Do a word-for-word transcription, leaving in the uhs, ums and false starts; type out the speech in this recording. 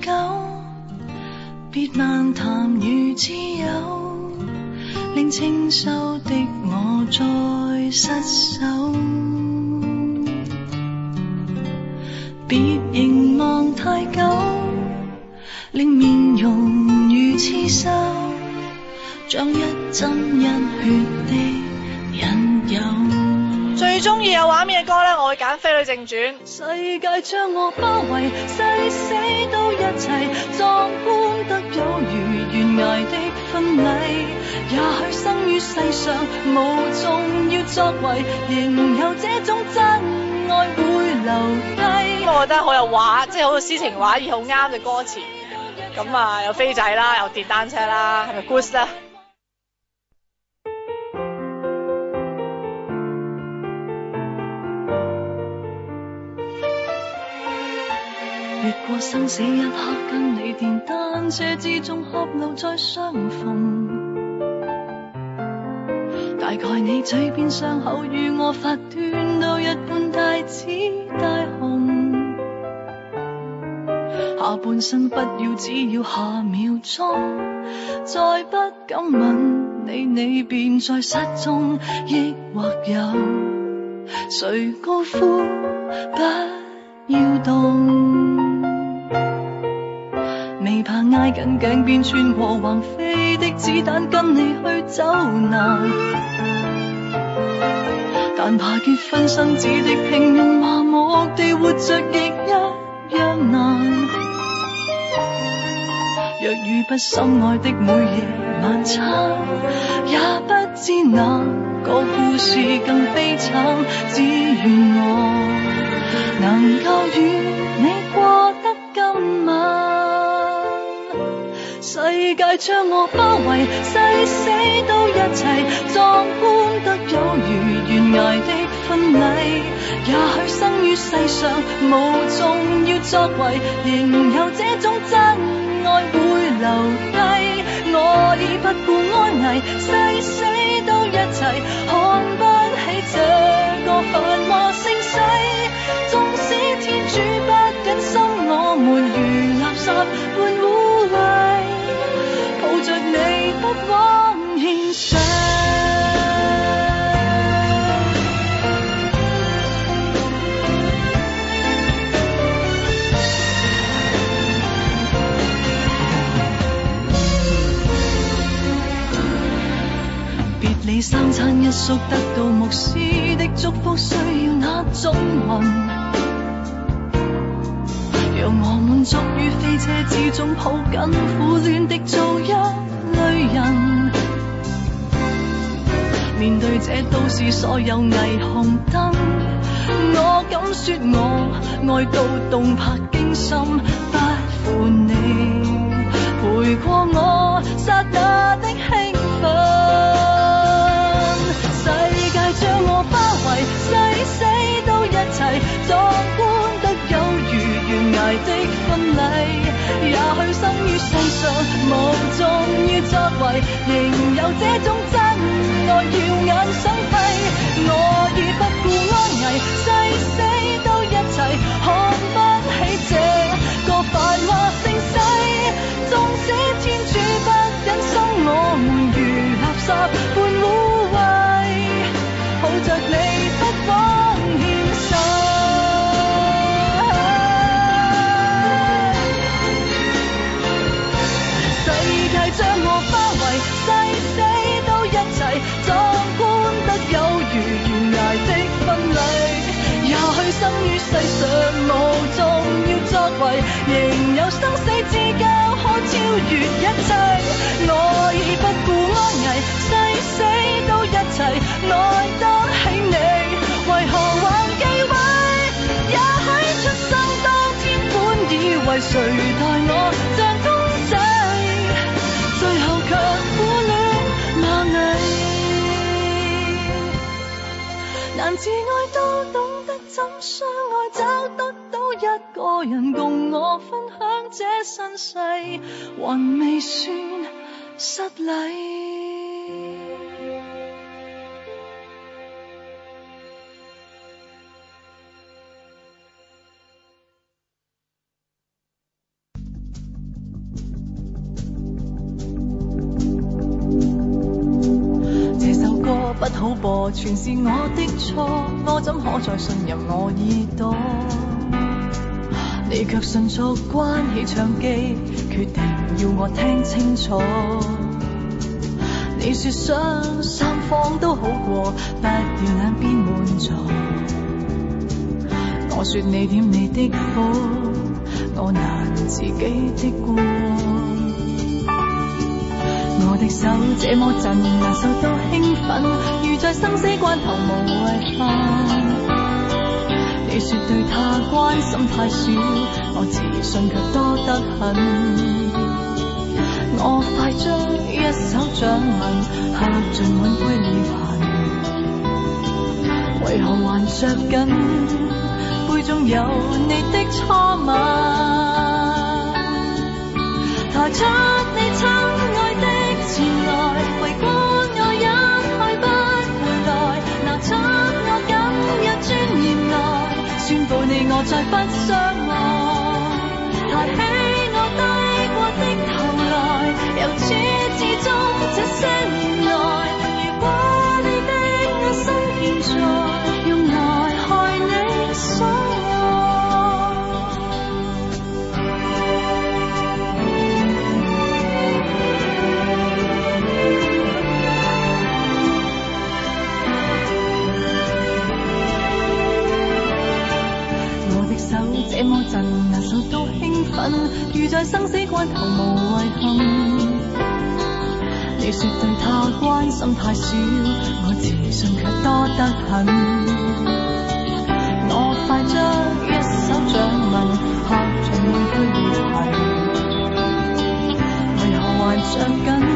久，別漫談如摯友，令清秀的我再失手。別凝望太久，令面容如刺繡，像一針一血的引誘。 最中意有畫面嘅歌呢，我會揀《飛女正傳》。 世界將我包圍，誓死都一齊，壯觀得有如懸崖的婚禮。也許生於世上無重要作為，仍有這種真愛會留低。 我覺得好有畫，即係好有詩情畫意，好啱嘅歌詞。咁啊，有飛仔啦，有電單車啦，係咪 good 咧？ 越過生死一刻，跟你電單車之中合流再相逢。大概你嘴邊傷口與我發端到一般大紫大紅。下半生不要，只要下秒鐘，再不敢吻你，你便在失蹤。抑或有誰高呼不要動？未怕挨緊頸邊穿過橫飛的子彈，跟你去走難。但怕結婚生子的平庸麻木地活着亦一樣難。若遇不深愛的每夜晚餐，也不知哪個故事更悲慘。只願我能夠與你過得今晚。世界將我包圍，誓死都一齊，壯觀得有如懸崖的婚禮。也許生於世上無重要作為，仍有這種真愛會留低。我已不顧安危，誓死都一齊，看不起這個繁華盛世。縱使天主不忍心我們如垃圾般污穢，抱着你不枉獻上。別離三餐一宿，得到牧師的祝福，需要那種運，讓我滿足於飛車之中，抱緊苦戀的做一類人。面對這都市所有霓虹燈，我敢說我愛到動魄驚心，不負你陪過我剎那的興奮。世界將我包圍，誓死都一齊，壯觀得有如懸崖的婚禮。也許生於世上無重要作為，仍有這種真愛耀眼想輝。我已不顧安危，誓死都一齊，看不起這個繁華盛世。縱使天主不忍心我們如垃圾般污穢，抱着你不枉獻上。世界將我包圍，誓死都一齊，壯觀得有如懸崖的婚禮。也許生於世上無重要作為，仍有生死之交可超越一切。我已不顧安危，誓死都一齊，愛得起你，為何還忌諱？也許出生當天本以為誰待我像公仔，最後卻苦戀罵你。難自愛都懂得怎相愛，找得到一個人共我分享這身世，還未算失禮。 好播，全是我的錯，我怎可再信任我耳朵？你卻迅速關起唱機，決定要我聽清楚。你說想三方都好過，不要眼邊滿座。我說你點你的火，我難自己的過。我的手這麼震，難受到興奮，如在生死關頭無謂分。你說對他關心太少，我自信卻多得很。我快將一手掌紋刻進碗杯裏痕，為何還着緊杯中有你的初吻？抬出你親愛的前來，為過我一去不回來，拿出我僅有尊嚴來，宣佈你我再不相愛。抬起我低過的頭來，由始至終這些年來，如果你的愛心現在，用來害你所這麼震，難受到興奮，如在生死關頭無遺憾。你說對他關心太少，我自信卻多得很。我快將一手掌紋刻進碗杯裏痕，為何還着緊